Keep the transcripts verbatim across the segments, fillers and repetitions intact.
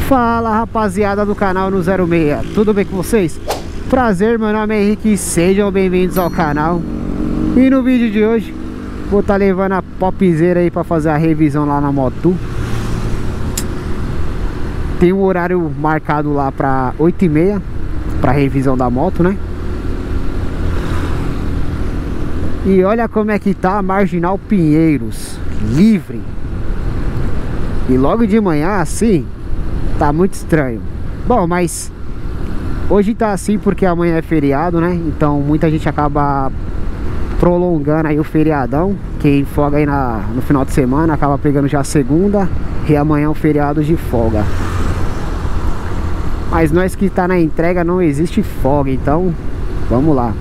Fala, rapaziada do canal no zero seis, tudo bem com vocês? Prazer, meu nome é Henrique, sejam bem-vindos ao canal. E no vídeo de hoje vou estar tá levando a popzeira aí para fazer a revisão lá na Motul. Tem um horário marcado lá para oito e meia para revisão da moto, né? E olha como é que tá a Marginal Pinheiros, livre. E logo de manhã assim, tá muito estranho. Bom, mas hoje tá assim porque amanhã é feriado, né? Então muita gente acaba prolongando aí o feriadão. Quem folga aí na, no final de semana acaba pegando já segunda e amanhã o feriado de folga. Mas nós que tá na entrega não existe folga, então vamos lá.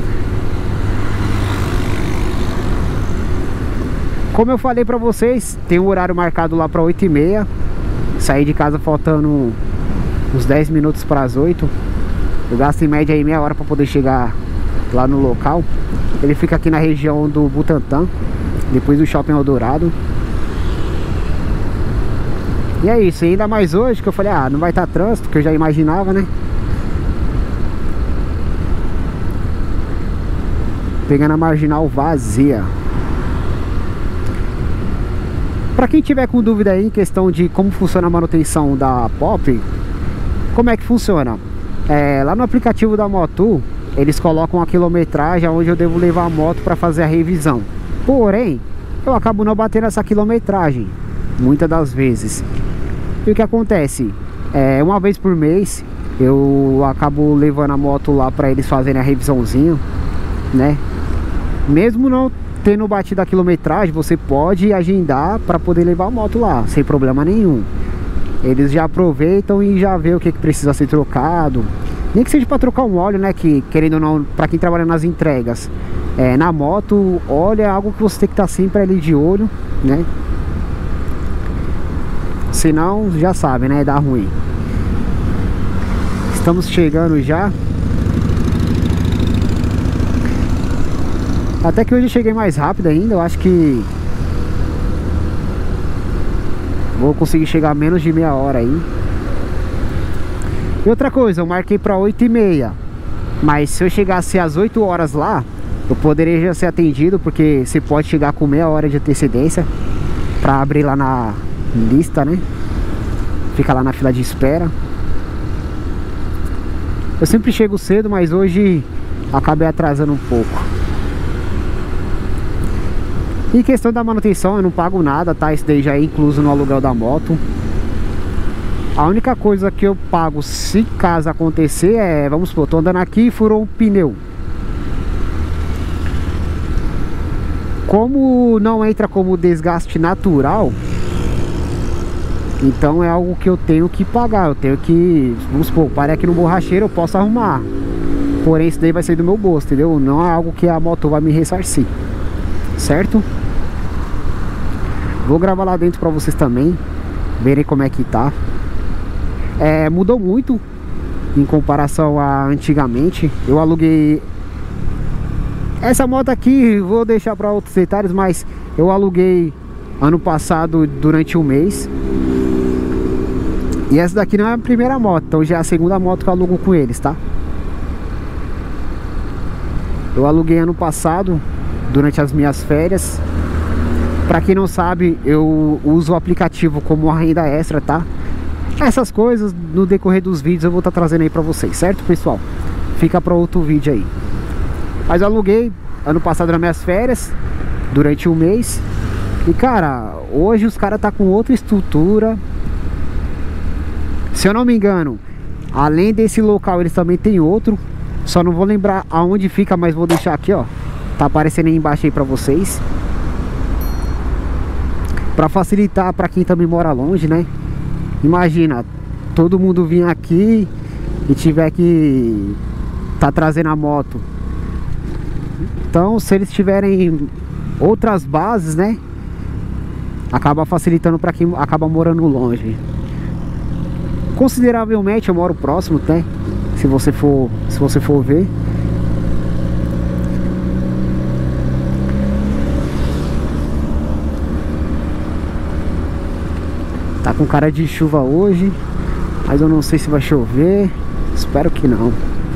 Como eu falei pra vocês, tem um horário marcado lá pra oito e meia. Saí de casa faltando uns dez minutos para as oito. Eu gasto em média aí meia hora para poder chegar lá no local. Ele fica aqui na região do Butantã, depois do Shopping Eldorado. E é isso, e ainda mais hoje que eu falei, ah, não vai estar trânsito, que eu já imaginava, né? Pegando a marginal vazia. Pra quem tiver com dúvida aí em questão de como funciona a manutenção da Pop, como é que funciona? É, lá no aplicativo da Motul, eles colocam a quilometragem onde eu devo levar a moto para fazer a revisão. Porém, eu acabo não batendo essa quilometragem, muitas das vezes. E o que acontece? É, uma vez por mês, eu acabo levando a moto lá para eles fazerem a revisãozinha, né? Mesmo não tendo batido a quilometragem, você pode agendar para poder levar a moto lá, sem problema nenhum. Eles já aproveitam e já vê o que, que precisa ser trocado. Nem que seja para trocar um óleo, né? Que, querendo ou não, para quem trabalha nas entregas, é, na moto, óleo é algo que você tem que estar sempre ali de olho, né? Senão, já sabe, né? Dá ruim. Estamos chegando já. Até que hoje eu cheguei mais rápido ainda. Eu acho que vou conseguir chegar menos de meia hora aí. E outra coisa, eu marquei para oito e meia. Mas se eu chegasse às oito horas lá, eu poderia já ser atendido, porque você pode chegar com meia hora de antecedência para abrir lá na lista, né? Fica lá na fila de espera. Eu sempre chego cedo, mas hoje acabei atrasando um pouco. E questão da manutenção, eu não pago nada, tá? Isso daí já é incluso no aluguel da moto. A única coisa que eu pago se caso acontecer é, vamos supor, tô andando aqui e furou um pneu. Como não entra como desgaste natural, então é algo que eu tenho que pagar. Eu tenho que, vamos supor, parei aqui no borracheiro, eu posso arrumar. Porém, isso daí vai sair do meu bolso, entendeu? Não é algo que a moto vai me ressarcir, certo? Vou gravar lá dentro pra vocês também verem como é que tá. É, mudou muito em comparação a antigamente. Eu aluguei essa moto aqui, vou deixar para outros detalhes, mas eu aluguei ano passado durante um mês. E essa daqui não é a primeira moto, então já é a segunda moto que eu alugo com eles, tá? Eu aluguei ano passado durante as minhas férias. Pra quem não sabe, eu uso o aplicativo como uma renda extra, tá? Essas coisas no decorrer dos vídeos eu vou estar trazendo aí pra vocês, certo, pessoal? Fica pra outro vídeo aí. Mas eu aluguei ano passado nas minhas férias, durante um mês. E cara, hoje os caras tá com outra estrutura. Se eu não me engano, além desse local eles também tem outro. Só não vou lembrar aonde fica, mas vou deixar aqui, ó. Tá aparecendo aí embaixo aí pra vocês, pra facilitar pra quem também mora longe, né? Imagina, todo mundo vir aqui e tiver que tá trazendo a moto. Então, se eles tiverem outras bases, né? Acaba facilitando pra quem acaba morando longe. Consideravelmente eu moro próximo, né? Se você for, se você for ver. Tá com cara de chuva hoje. Mas eu não sei se vai chover. Espero que não.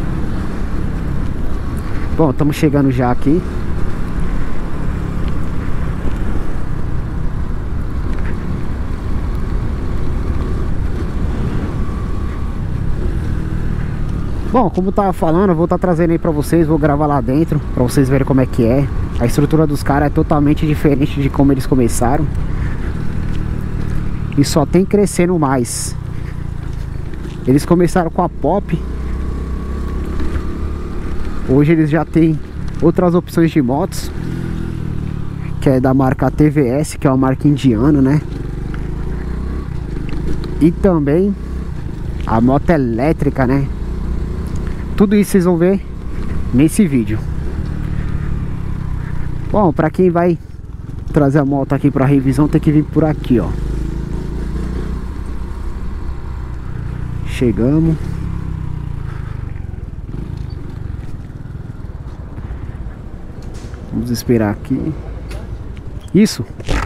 Bom, estamos chegando já aqui. Bom, como eu tava falando, eu vou estar trazendo aí pra vocês. Vou gravar lá dentro, pra vocês verem como é que é. A estrutura dos caras é totalmente diferente de como eles começaram. E só tem crescendo mais. Eles começaram com a Pop. Hoje eles já têm outras opções de motos, que é da marca T V S, que é uma marca indiana, né? E também a moto elétrica, né? Tudo isso vocês vão ver nesse vídeo. Bom, pra quem vai trazer a moto aqui pra revisão, tem que vir por aqui, ó. Chegamos. Vamos esperar aqui. Isso.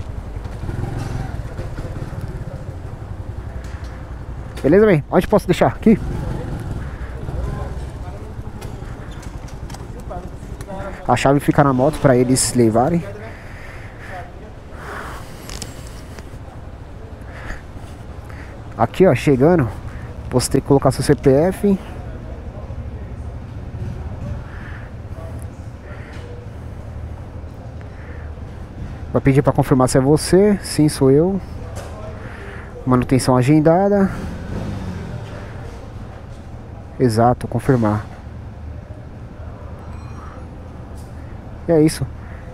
Beleza, bem? Onde posso deixar? Aqui? A chave fica na moto para eles levarem. Aqui, ó, chegando. Você tem que colocar seu C P F. Vai pedir para confirmar se é você. Sim, sou eu. Manutenção agendada. Exato, confirmar. E é isso.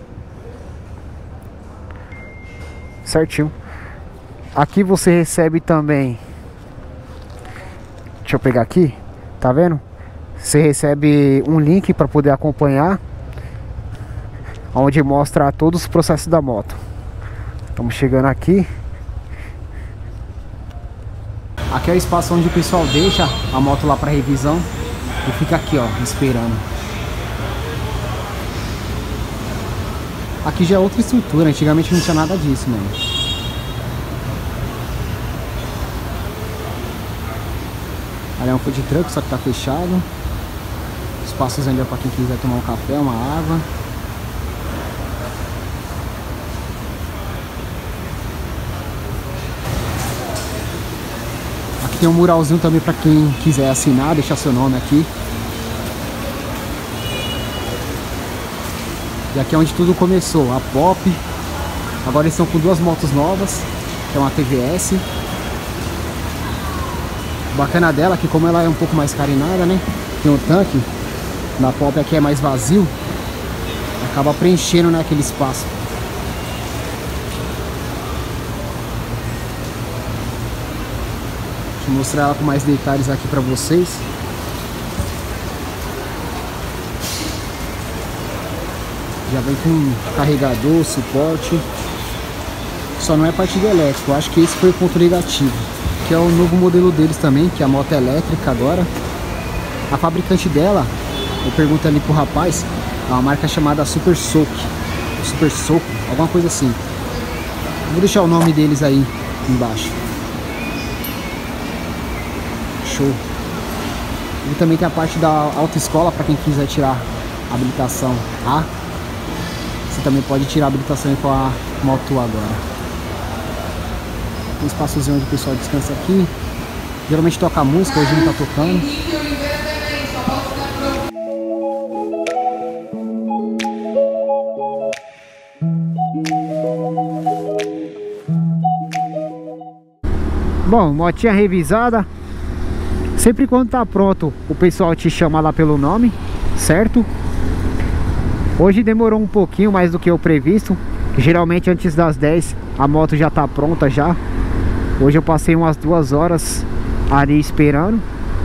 Certinho. Aqui você recebe também. Deixa eu pegar aqui. Tá vendo? Você recebe um link para poder acompanhar, onde mostra todos os processos da moto. Estamos chegando aqui. Aqui é o espaço onde o pessoal deixa a moto lá para revisão e fica aqui, ó, esperando. Aqui já é outra estrutura, antigamente não tinha nada disso, mano. Ali é um food truck, só que tá fechado. Espaços ali para quem quiser tomar um café, uma água. Aqui tem um muralzinho também para quem quiser assinar, deixar seu nome aqui. E aqui é onde tudo começou, a Pop. Agora eles estão com duas motos novas, que é uma T V S. O bacana dela é que, como ela é um pouco mais carenada, né? Tem um tanque. Na Pop aqui é mais vazio. Acaba preenchendo, né, aquele espaço. Deixa eu mostrar ela com mais detalhes aqui pra vocês. Já vem com carregador, suporte. Só não é partido elétrico. Eu acho que esse foi o ponto negativo. Que é o novo modelo deles também, que é a moto elétrica agora. A fabricante dela, eu pergunto ali pro rapaz, é uma marca chamada Super Soak. Super Soak, alguma coisa assim. Vou deixar o nome deles aí embaixo. Show. E também tem a parte da autoescola para quem quiser tirar a habilitação A. Você também pode tirar a habilitação com a moto agora. Tem um espaçozinho onde o pessoal descansa aqui. Geralmente toca música, hoje não tá tocando. Bom, motinha revisada. Sempre quando tá pronto, o pessoal te chama lá pelo nome, certo? Hoje demorou um pouquinho mais do que o previsto. Geralmente antes das dez a moto já tá pronta já. Hoje eu passei umas duas horas ali esperando.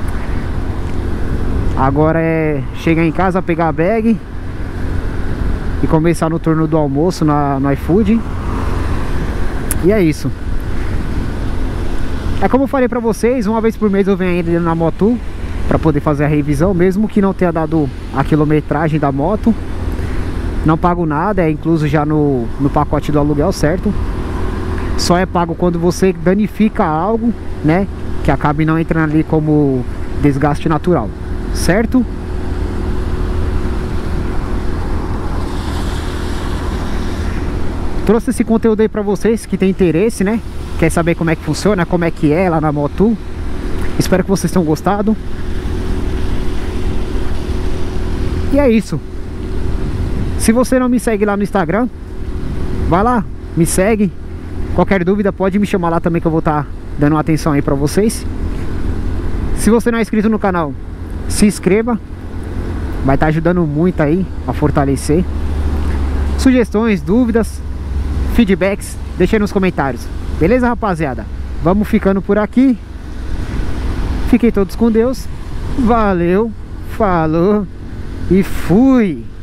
Agora é chegar em casa, pegar a bag e começar no turno do almoço na, no iFood. E é isso. É como eu falei pra vocês, uma vez por mês eu venho ainda na Motul pra poder fazer a revisão, mesmo que não tenha dado a quilometragem da moto. Não pago nada, é incluso já no, no pacote do aluguel, certo? Só é pago quando você danifica algo, né? que acabe não entrando ali como desgaste natural, certo? Trouxe esse conteúdo aí pra vocês que tem interesse, né? Quer saber como é que funciona, como é que é lá na Motul. Espero que vocês tenham gostado. E é isso. Se você não me segue lá no Instagram, vai lá, me segue. Qualquer dúvida pode me chamar lá também, que eu vou estar dando uma atenção aí pra vocês. Se você não é inscrito no canal, se inscreva. Vai estar ajudando muito aí a fortalecer. Sugestões, dúvidas, feedbacks, deixe aí nos comentários. Beleza, rapaziada? Vamos ficando por aqui. Fiquem todos com Deus. Valeu, falou e fui!